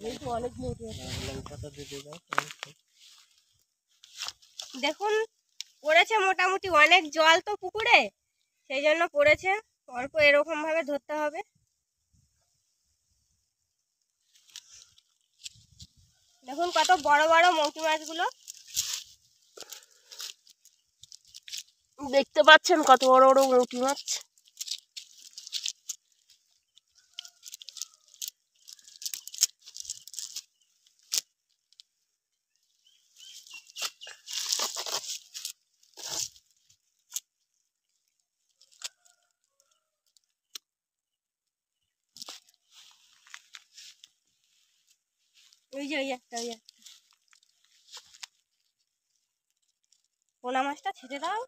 দেখুন পড়েছে মোটামুটি অনেক জল তো পুকুরে, সেই জন্য পড়েছে অল্প, এরকম ভাবে ধরতে হবে। দেখুন কত বড় বড় মৌকি মাছগুলো দেখতে পাচ্ছেন, কত বড় বড় মৌকি মাছ। ওই যে ওই একটা পোনা মাছটা ছেড়ে দাও।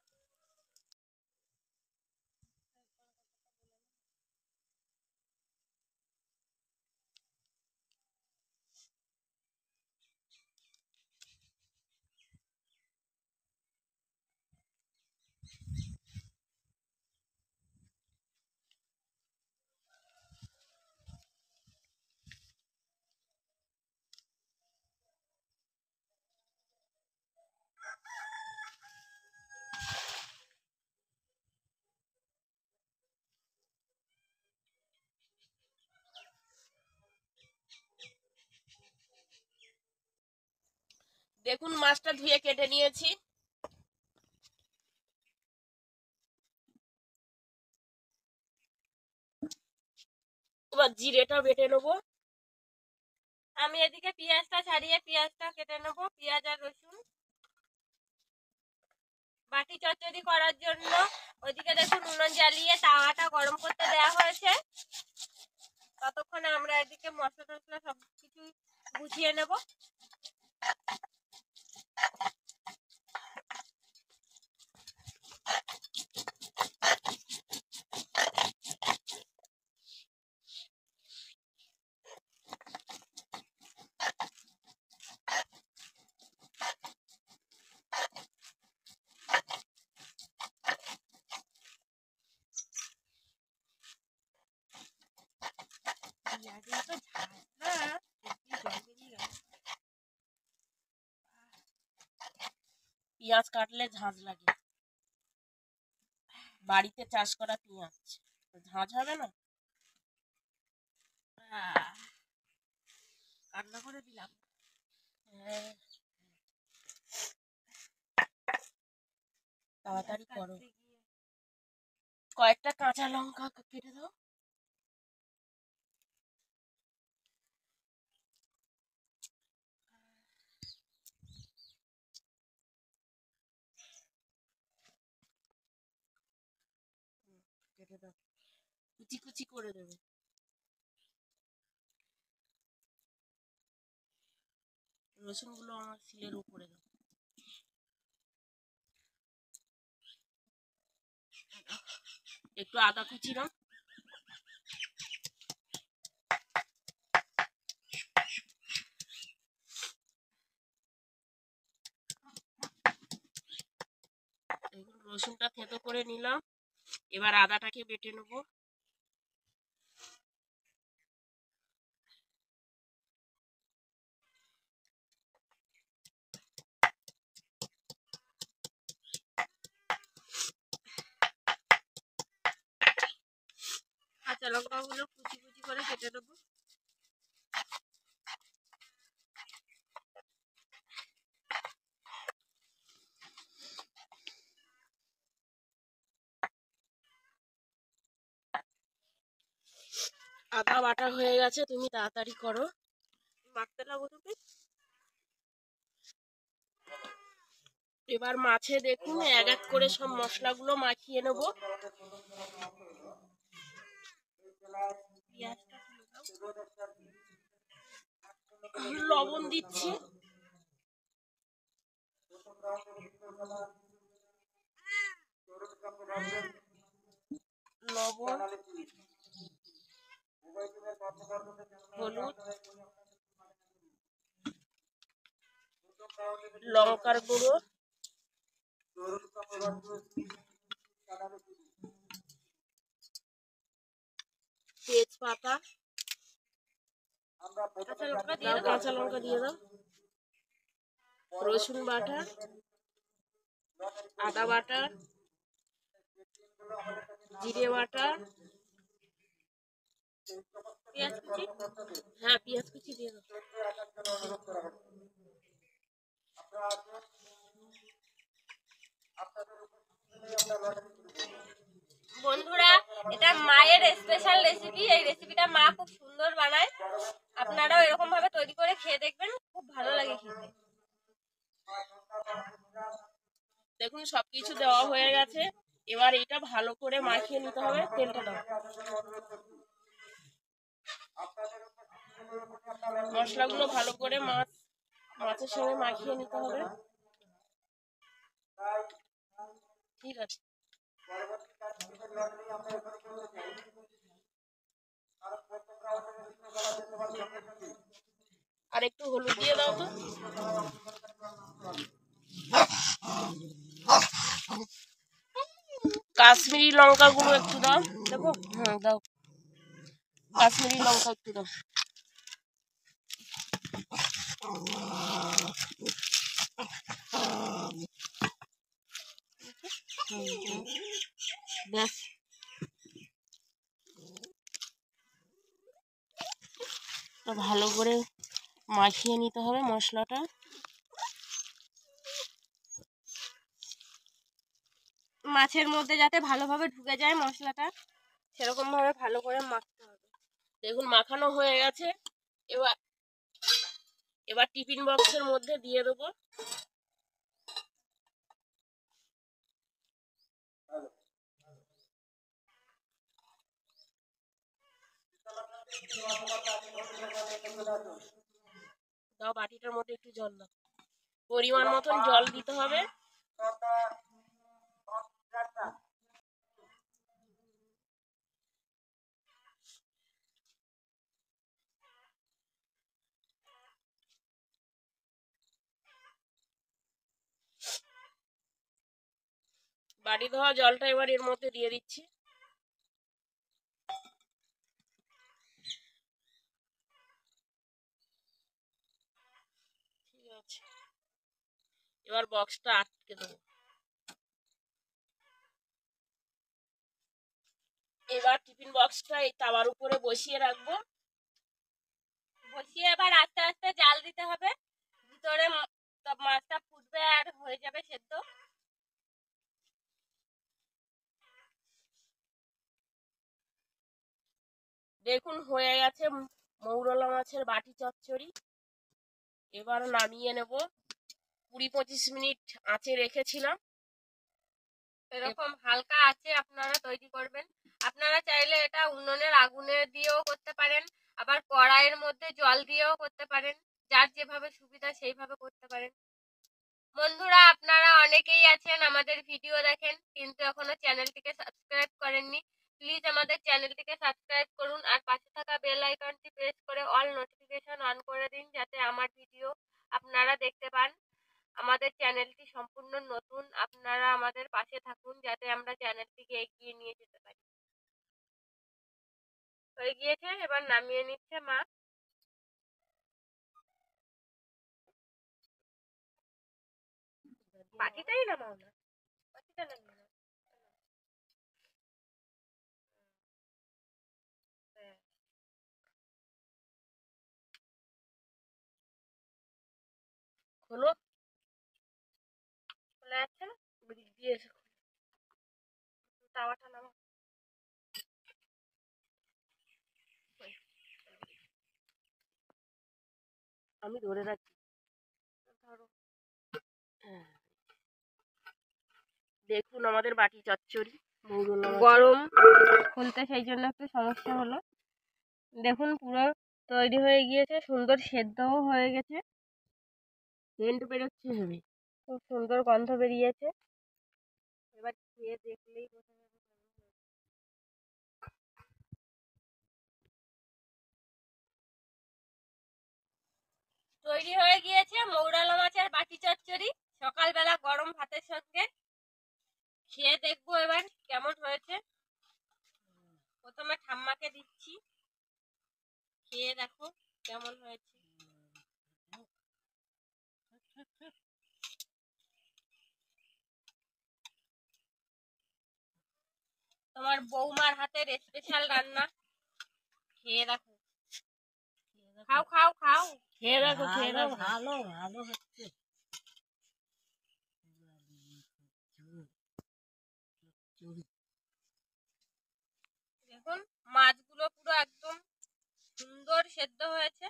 দেখুন মাছটা ধুয়ে কেটে নিয়েছি। এবার জিরেটা বেটে নেবো। আমি এদিকে পেঁয়াজটা ছাড়িয়ে পেঁয়াজটা কেটে নেবো, পেঁয়াজ আর রসুন বাটি চচ্চড়ি করার জন্য। ওইদিকে দেখুন উনুন জ্বালিয়ে তাওয়াটা গরম করতে দেওয়া হয়েছে। ততক্ষণে আমরা এদিকে মশলা টসলা সব কিছু গুছিয়ে নেব। পেঁয়াজ কাটলে ঝাঁঝ লাগে, বাড়িতে চাষ করা পেঁয়াজ, ঝাঁঝ হবে না। রান্না করে দিলাম। তাড়াতাড়ি করো, কয়েকটা কাঁচা লঙ্কা কেটে দাও। কেটে দাও, কুচি কুচি করে দেবে। রসুন গুলো আমার শিলের উপরে দাও। একটু আদা কুচি দাও। রসুনটা থেতো করে নিলাম, এবার আদাটাকে বেটে নেবো। কাঁচা লঙ্কাগুলো কুচি কুচি করে কেটে নেবো। আদা বাটা হয়ে গেছে, তুমি তাড়াতাড়ি করো। মাখতে লাগবো তুমি। এবার মাছে দেখুন এক এক করে সব মশলাগুলো মাখিয়ে নেব। লবণ দিচ্ছি, লবণ, হলুদ, লঙ্কার গুঁড়ো, তেজপাতা, কাঁচা লঙ্কা দিয়ে দাও, দেবো। কাঁচা লঙ্কা দিয়ে দাও, রসুন বাটা, আদা বাটা, জিরে বাটা, পেঁয়াজ কুচি। হ্যাঁ পেঁয়াজ কুচি দিয়ে দাও। বন্ধুরা, এটা মায়ের স্পেশাল রেসিপি। এই রেসিপিটা মা খুব সুন্দর বানায়। আপনারাও এরকম ভাবে তৈরি করে খেয়ে দেখবেন, খুব ভালো লাগে খেতে। দেখুন সবকিছু দেওয়া হয়ে গেছে, এবার এটা ভালো করে মাখিয়ে নিতে হবে। তেলটা দাও, মশলাগুলো ভালো করে মাছের সঙ্গে মাখিয়ে নিতে হবে। ঠিক আছে, আর একটু হলুদ দিয়ে দাও তো। কাশ্মীরি লঙ্কা গুঁড়ো একটু দাও। দেবো। হ্যাঁ দাও, কাশ্মীরি লঙ্কা একটু দাও। ব্যাস, ভালো করে মাখিয়ে নিতে হবে মশলাটা। মাছের মধ্যে যাতে ভালোভাবে ঢুকে যায় মশলাটা, সেরকম ভাবে ভালো করে মাখতে হবে। দেখুন মাখানো হয়ে গেছে। এবার এবার টিফিন বক্সের মধ্যে দিয়ে দেবো। দাও, বাটিটার মধ্যে একটু জল দাও, পরিমাণ মতন জল দিতে হবে। বাটি ধোয়া জলটা এবার এর মধ্যে দিয়ে দিচ্ছি। ঠিক আছে, এবার বক্সটা আটকে দেবো। এবার টিফিন বক্সটা এই তাওয়ার উপরে বসিয়ে রাখবো। বসিয়ে এবার আস্তে আস্তে জাল দিতে হবে, ভিতরে মাছটা ফুটবে আর হয়ে যাবে সেদ্ধ। দেখুন হয়ে গেছে মৌরলা মাছের বাটি চচ্চড়ি। এবার নামিয়ে নেব। 20-25 মিনিট আঁচে রেখেছিলাম। এরকম হালকা আছে আপনারা তৈরি করবেন। আপনারা চাইলে এটা উনুনের আগুনে দিয়েও করতে পারেন, আবার কড়াইয়ের মধ্যে জল দিয়েও করতে পারেন। যার যেভাবে সুবিধা সেইভাবে করতে পারেন। বন্ধুরা, আপনারা অনেকেই আছেন আমাদের ভিডিও দেখেন কিন্তু এখনো চ্যানেলটিকে সাবস্ক্রাইব করেননি। প্লিজ আমাদের চ্যানেলটিকে সাবস্ক্রাইব করুন আর পাশে থাকা বেল আইকনটি প্রেস করে অল নোটিফিকেশন অন করে দিন, যাতে আমার ভিডিও আপনারা দেখতে পান। আমাদের চ্যানেলটি সম্পূর্ণ নতুন, আপনারা আমাদের পাশে থাকুন যাতে আমরা চ্যানেলটিকে এগিয়ে নিয়ে যেতে পারি। হয়ে গিয়েছে, এবার নামিয়ে নিচ্ছে মা। বাটিটাই নামাও না, বাটিটা নামিয়ে নাও। হ্যাঁ, হলো, খোলা যাচ্ছে না, ব্রিজ দিয়ে এসে তাওয়াটা নামাও। আমি ধরে রাখছি। ধরো। দেখুন আমাদের বাটি চচ্চড়ি মৌরলা মাছের। গরম খুলতে সেই জন্য একটু সমস্যা হলো। দেখুন পুরো তৈরি হয়ে গিয়েছে, সুন্দর সেদ্ধও হয়ে গেছে, সেন্ট বেরোচ্ছে হেবি। খুব সুন্দর গন্ধ বেরিয়েছে। এবার খেয়ে দেখলেই বোঝা যাবে কেমন হয়েছে। তৈরি হয়ে গিয়েছে মৌরালা মাছের বাটি চচ্চড়ি, সকালবেলা গরম ভাতের সঙ্গে। খেয়ে দেখবো এবার কেমন হয়েছে। প্রথমে ঠাম্মাকে দিচ্ছি, খেয়ে দেখো কেমন আমার বৌমার হাতের স্পেশাল রান্না, খেয়ে দেখো। খাও খাও খাও, খেয়ে দেখো, খেয়ে ভালো দেখো। ভালো ভালো হচ্ছে। দেখুন মাছগুলো পুরো একদম সুন্দর সেদ্ধ হয়েছে।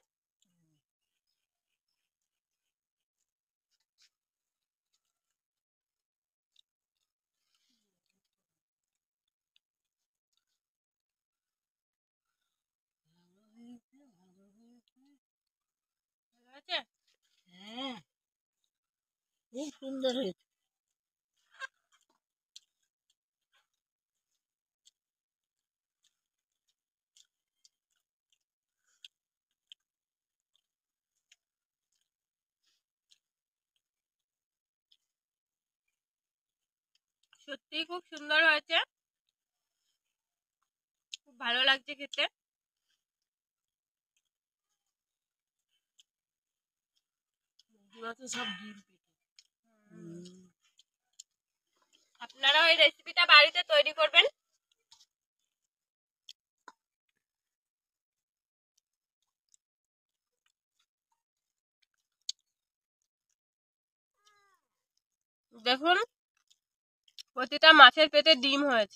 ভালো হয়েছে? হ্যাঁ, খুব সুন্দর হয়েছে। সত্যিই খুব সুন্দর হয়েছে, খুব ভালো লাগছে খেতে। মাছে সব ডিম পেটে। আপনারাও এই রেসিপিটা বাড়িতে তৈরি করবেন। দেখুন প্রতিটা মাছের পেটে ডিম হয়েছে।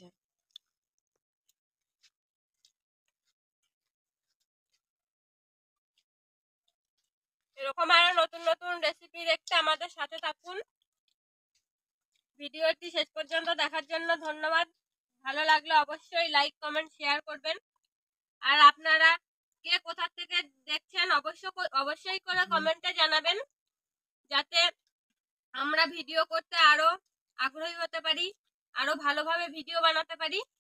এরকম আরো নতুন নতুন রেসিপি দেখতে আমাদের সাথে থাকুন। ভিডিওটি শেষ পর্যন্ত দেখার জন্য ধন্যবাদ। ভালো লাগলে অবশ্যই লাইক কমেন্ট শেয়ার করবেন। আর আপনারা কে কোথা থেকে দেখছেন অবশ্যই করে কমেন্টে জানাবেন, যাতে আমরা ভিডিও করতে আরো আগ্রহী হতে পারি, আরো ভালোভাবে ভিডিও বানাতে পারি।